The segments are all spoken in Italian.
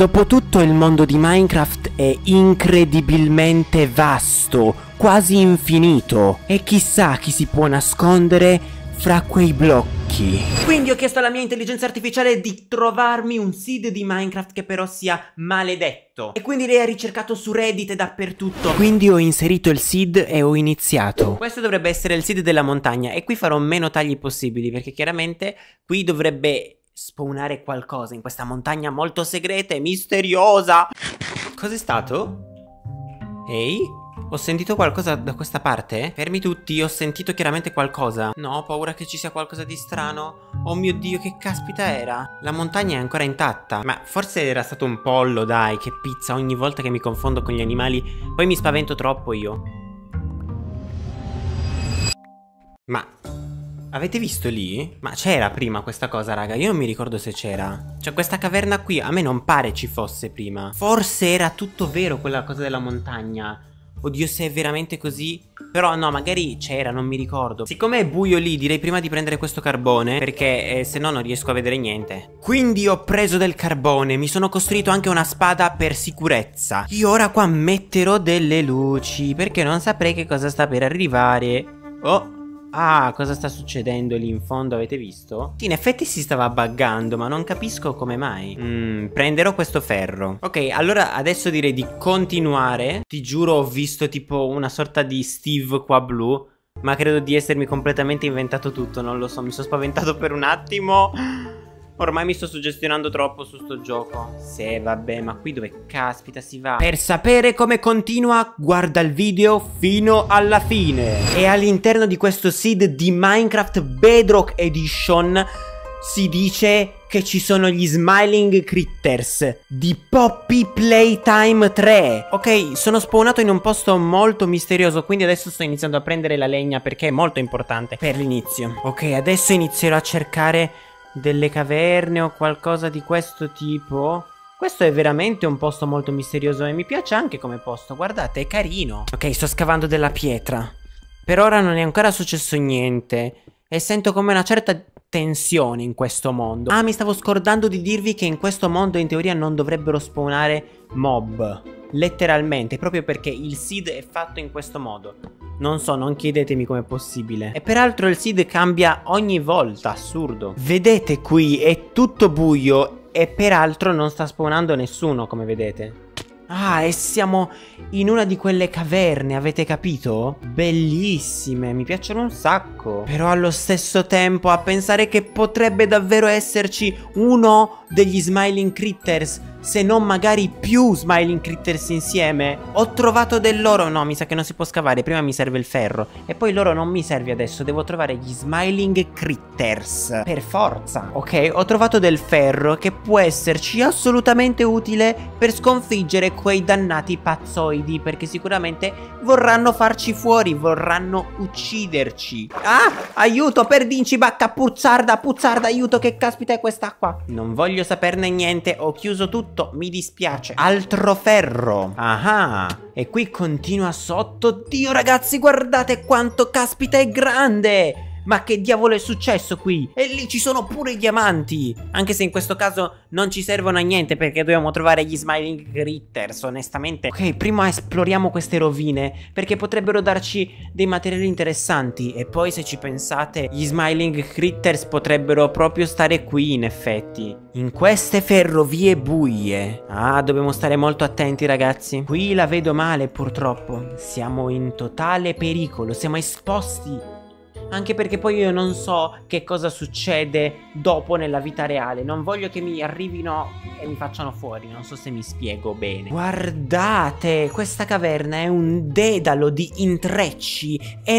Dopotutto il mondo di Minecraft è incredibilmente vasto, quasi infinito, e chissà chi si può nascondere fra quei blocchi. Quindi ho chiesto alla mia intelligenza artificiale di trovarmi un seed di Minecraft che però sia maledetto. E quindi lei ha ricercato su Reddit e dappertutto. Quindi ho inserito il seed e ho iniziato. Questo dovrebbe essere il seed della montagna e qui farò meno tagli possibili perché chiaramente qui dovrebbe spawnare qualcosa in questa montagna molto segreta e misteriosa. Cos'è stato? Ehi? Ho sentito qualcosa da questa parte? Fermi tutti, ho sentito chiaramente qualcosa. No, ho paura che ci sia qualcosa di strano. Oh mio Dio, che caspita era? La montagna è ancora intatta. Ma forse era stato un pollo, dai, che pizza. Ogni volta che mi confondo con gli animali, poi mi spavento troppo io. Ma avete visto lì? Ma c'era prima questa cosa, raga, io non mi ricordo se c'era. Cioè questa caverna qui, a me non pare ci fosse prima. Forse era tutto vero quella cosa della montagna. Oddio, se è veramente così. Però no, magari c'era, non mi ricordo. Siccome è buio lì, direi prima di prendere questo carbone, perché se no non riesco a vedere niente. Quindi ho preso del carbone, mi sono costruito anche una spada per sicurezza. Io ora qua metterò delle luci, perché non saprei che cosa sta per arrivare. Oh, ah, cosa sta succedendo lì in fondo, avete visto? Sì, in effetti si stava buggando, ma non capisco come mai. Prenderò questo ferro. Ok, allora adesso direi di continuare. Ti giuro ho visto tipo una sorta di Steve qua blu, ma credo di essermi completamente inventato tutto, non lo so, mi sono spaventato per un attimo. Ormai mi sto suggestionando troppo su sto gioco. Sì, vabbè, ma qui dove caspita si va? Per sapere come continua, guarda il video fino alla fine. E all'interno di questo seed di Minecraft Bedrock Edition si dice che ci sono gli Smiling Critters di Poppy Playtime 3. Ok, sono spawnato in un posto molto misterioso, quindi adesso sto iniziando a prendere la legna perché è molto importante per l'inizio. Ok, adesso inizierò a cercare delle caverne o qualcosa di questo tipo. Questo è veramente un posto molto misterioso e mi piace anche come posto, guardate, è carino. Ok, sto scavando della pietra. Per ora non è ancora successo niente e sento come una certa tensione in questo mondo. Ah, mi stavo scordando di dirvi che in questo mondo in teoria non dovrebbero spawnare mob, letteralmente, proprio perché il seed è fatto in questo modo. Non so, non chiedetemi com'è possibile. E peraltro il seed cambia ogni volta, assurdo. Vedete qui, è tutto buio e peraltro non sta spawnando nessuno, come vedete. Ah, e siamo in una di quelle caverne, avete capito? Bellissime, mi piacciono un sacco. Però allo stesso tempo, a pensare che potrebbe davvero esserci uno degli Smiling Critters, se non magari più Smiling Critters insieme. Ho trovato dell'oro. No, mi sa che non si può scavare. Prima mi serve il ferro e poi l'oro non mi serve adesso. Devo trovare gli Smiling Critters per forza. Ok, ho trovato del ferro che può esserci assolutamente utile per sconfiggere quei dannati pazzoidi, perché sicuramente vorranno farci fuori, vorranno ucciderci. Ah, aiuto, perdinci, bacca, puzzarda, aiuto, che caspita è quest'acqua? Non voglio saperne niente, ho chiuso tutto, mi dispiace. Altro ferro. Ah, e qui continua sotto. Dio ragazzi, guardate quanto caspita è grande. Ma che diavolo è successo qui? E lì ci sono pure i diamanti. Anche se in questo caso non ci servono a niente, perché dobbiamo trovare gli Smiling Critters, onestamente. Ok, prima esploriamo queste rovine, perché potrebbero darci dei materiali interessanti. E poi se ci pensate, gli Smiling Critters potrebbero proprio stare qui, in effetti, in queste ferrovie buie. Ah, dobbiamo stare molto attenti ragazzi. Qui la vedo male purtroppo. Siamo in totale pericolo, siamo esposti. Anche perché poi io non so che cosa succede dopo nella vita reale. Non voglio che mi arrivino e mi facciano fuori. Non so se mi spiego bene. Guardate, questa caverna è un dedalo di intrecci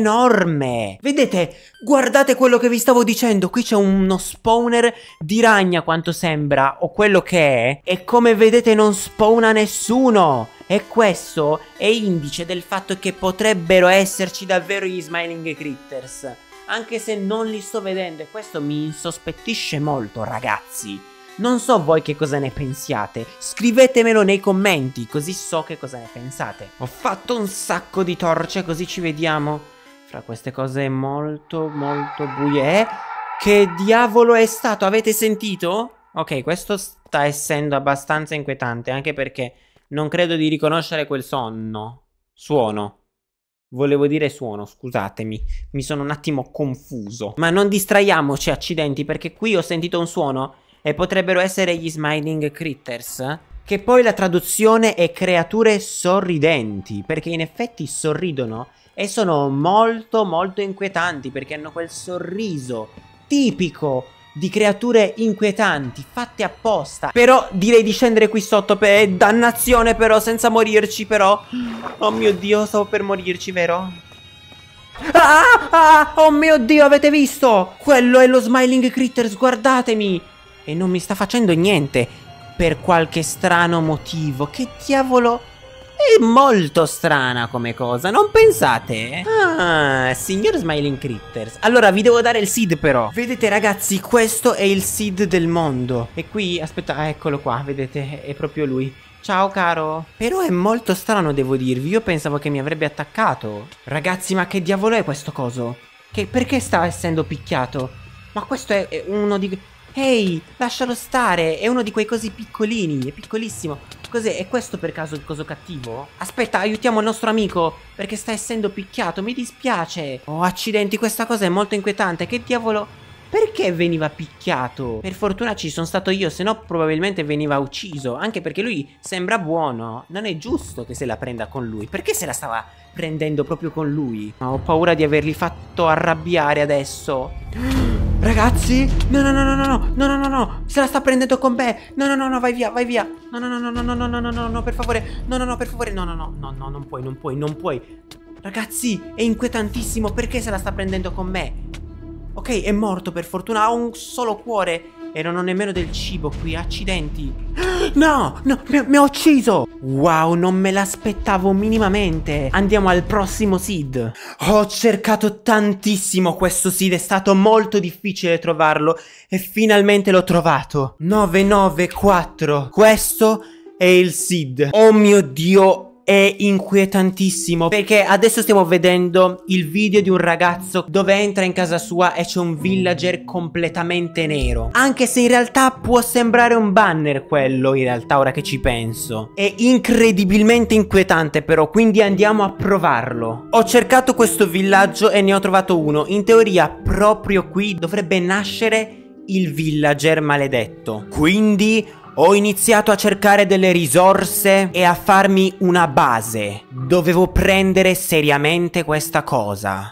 enorme. Vedete? Guardate quello che vi stavo dicendo. Qui c'è uno spawner di ragna, quanto sembra, o quello che è. E come vedete non spawna nessuno. E questo è indice del fatto che potrebbero esserci davvero gli Smiling Critters, anche se non li sto vedendo, e questo mi insospettisce molto ragazzi. Non so voi che cosa ne pensiate, scrivetemelo nei commenti così so che cosa ne pensate. Ho fatto un sacco di torce così ci vediamo fra queste cose molto buie. Che diavolo è stato? Avete sentito? Ok, questo sta essendo abbastanza inquietante, anche perché non credo di riconoscere quel suono. Volevo dire suono, scusatemi, mi sono un attimo confuso. Ma non distraiamoci, accidenti, perché qui ho sentito un suono e potrebbero essere gli Smiling Critters, che poi la traduzione è creature sorridenti, perché in effetti sorridono e sono molto molto inquietanti, perché hanno quel sorriso tipico di creature inquietanti, fatte apposta. Però direi di scendere qui sotto, dannazione però, senza morirci però. Oh mio Dio, stavo per morirci, vero? Oh mio Dio, avete visto? Quello è lo Smiling Critters, guardatemi. E non mi sta facendo niente, per qualche strano motivo. Che diavolo? È molto strana come cosa, non pensate? Ah, signor Smiling Critters. Allora vi devo dare il seed però. Vedete ragazzi, questo è il seed del mondo. E qui, aspetta, eccolo qua, vedete, è proprio lui. Ciao caro. Però è molto strano, devo dirvi. Io pensavo che mi avrebbe attaccato. Ragazzi, ma che diavolo è questo coso? Perché sta essendo picchiato? Ma questo è uno di... Ehi, lascialo stare. È uno di quei cosi piccolini. È piccolissimo. Cos'è? È questo per caso il coso cattivo? Aspetta, aiutiamo il nostro amico, perché sta essendo picchiato. Mi dispiace. Oh, accidenti, questa cosa è molto inquietante. Che diavolo... Perché veniva picchiato? Per fortuna ci sono stato io, se no probabilmente veniva ucciso. Anche perché lui sembra buono. Non è giusto che se la prenda con lui. Perché se la stava prendendo proprio con lui? Ma ho paura di averli fatto arrabbiare adesso. Ragazzi, no, se la sta prendendo con me. No, vai via. No, per favore. No, per favore. No, non puoi. Ragazzi, è inquietantissimo. Perché se la sta prendendo con me? Ok, è morto per fortuna, ha un solo cuore e non ho nemmeno del cibo qui, accidenti. No, mi ha ucciso. Wow, non me l'aspettavo minimamente. Andiamo al prossimo seed. Ho cercato tantissimo questo seed, è stato molto difficile trovarlo e finalmente l'ho trovato. 994, questo è il seed. Oh mio Dio. È inquietantissimo, perché adesso stiamo vedendo il video di un ragazzo dove entra in casa sua e c'è un villager completamente nero. Anche se in realtà può sembrare un banner quello, in realtà, ora che ci penso. È incredibilmente inquietante però, quindi andiamo a provarlo. Ho cercato questo villaggio e ne ho trovato uno. In teoria proprio qui dovrebbe nascere il villager maledetto. Quindi ho iniziato a cercare delle risorse e a farmi una base. Dovevo prendere seriamente questa cosa.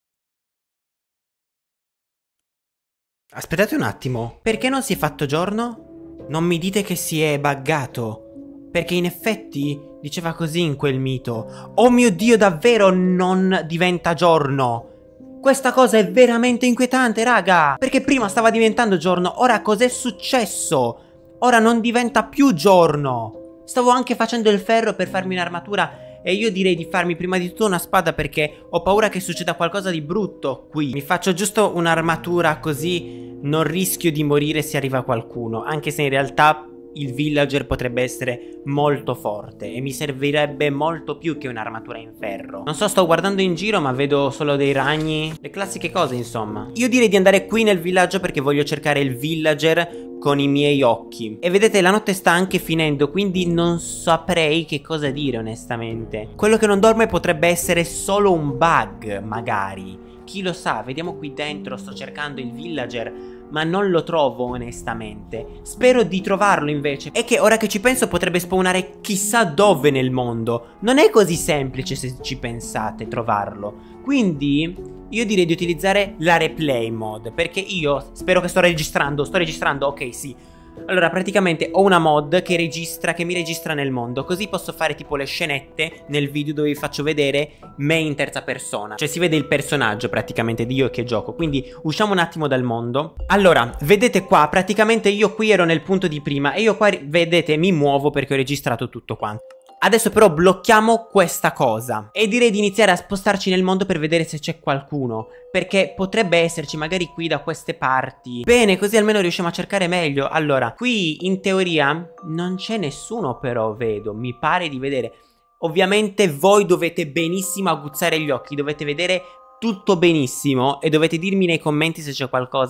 Aspettate un attimo. Perché non si è fatto giorno? Non mi dite che si è buggato. Perché in effetti diceva così in quel mito. Oh mio Dio, davvero non diventa giorno. Questa cosa è veramente inquietante, raga. Perché prima stava diventando giorno. Ora cos'è successo? Ora non diventa più giorno. Stavo anche facendo il ferro per farmi un'armatura e io direi di farmi prima di tutto una spada perché ho paura che succeda qualcosa di brutto qui. Mi faccio giusto un'armatura così non rischio di morire se arriva qualcuno. Anche se in realtà il villager potrebbe essere molto forte e mi servirebbe molto più che un'armatura in ferro. Non so, sto guardando in giro ma vedo solo dei ragni. Le classiche cose insomma. Io direi di andare qui nel villaggio perché voglio cercare il villager con i miei occhi. E vedete, la notte sta anche finendo, quindi non saprei che cosa dire onestamente. Quello che non dorme potrebbe essere solo un bug, magari. Chi lo sa, vediamo qui dentro, sto cercando il villager, ma non lo trovo onestamente. Spero di trovarlo invece. E che ora che ci penso potrebbe spawnare chissà dove nel mondo. Non è così semplice se ci pensate trovarlo. Quindi io direi di utilizzare la replay mod, perché io spero che sto registrando, ok sì. Allora praticamente ho una mod che mi registra nel mondo, così posso fare tipo le scenette nel video dove vi faccio vedere me in terza persona. Cioè si vede il personaggio praticamente di io che gioco, quindi usciamo un attimo dal mondo. Allora, vedete qua, praticamente io qui ero nel punto di prima e io qua, vedete, mi muovo perché ho registrato tutto quanto. Adesso però blocchiamo questa cosa e direi di iniziare a spostarci nel mondo per vedere se c'è qualcuno, perché potrebbe esserci magari qui da queste parti. Bene, così almeno riusciamo a cercare meglio. Allora, qui in teoria non c'è nessuno però, vedo, mi pare di vedere. Ovviamente voi dovete benissimo aguzzare gli occhi, dovete vedere tutto benissimo e dovete dirmi nei commenti se c'è qualcosa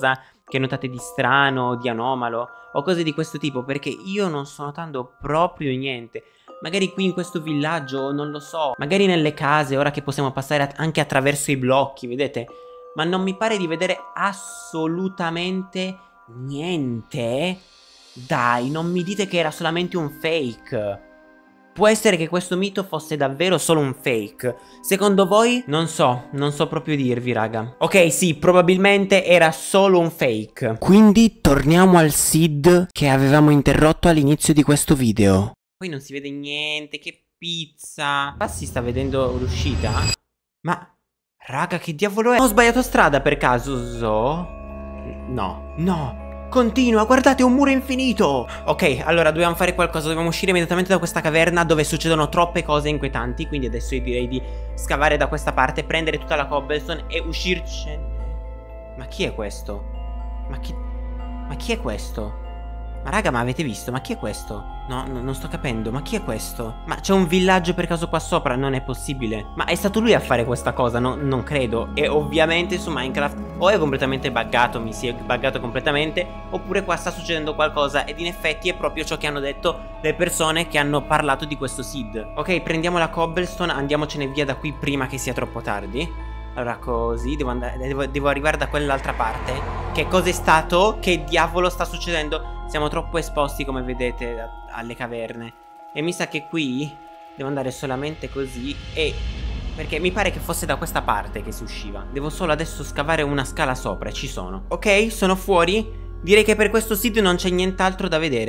che notate di strano, di anomalo o cose di questo tipo, perché io non sto notando proprio niente. Magari qui in questo villaggio, non lo so, magari nelle case, ora che possiamo passare anche attraverso i blocchi, vedete? Ma non mi pare di vedere assolutamente niente. Dai, non mi dite che era solamente un fake. Può essere che questo mito fosse davvero solo un fake. Secondo voi? Non so proprio dirvi, raga. Ok, sì, probabilmente era solo un fake. Quindi torniamo al Sid che avevamo interrotto all'inizio di questo video. Poi non si vede niente, che pizza. Qua si sta vedendo l'uscita? Ma, raga, che diavolo è? Ho sbagliato strada per caso? No. Continua, guardate, un muro infinito. Ok, allora dobbiamo fare qualcosa. Dobbiamo uscire immediatamente da questa caverna dove succedono troppe cose inquietanti. Quindi adesso io direi di scavare da questa parte, prendere tutta la cobblestone e uscircene. Ma chi è questo? Ma chi è questo? Ma raga, ma avete visto? Ma chi è questo? No, non sto capendo, ma chi è questo? Ma c'è un villaggio per caso qua sopra? Non è possibile. Ma è stato lui a fare questa cosa? No, non credo. E ovviamente su Minecraft o è completamente buggato, mi si è buggato completamente, oppure qua sta succedendo qualcosa ed in effetti è proprio ciò che hanno detto le persone che hanno parlato di questo seed. Ok, prendiamo la cobblestone, andiamocene via da qui prima che sia troppo tardi. Allora così, devo arrivare da quell'altra parte. Che cos'è stato? Che diavolo sta succedendo? Siamo troppo esposti, come vedete, alle caverne. E mi sa che qui devo andare solamente così e... perché mi pare che fosse da questa parte che si usciva. Devo solo adesso scavare una scala sopra e ci sono. Ok, sono fuori. Direi che per questo sito non c'è nient'altro da vedere.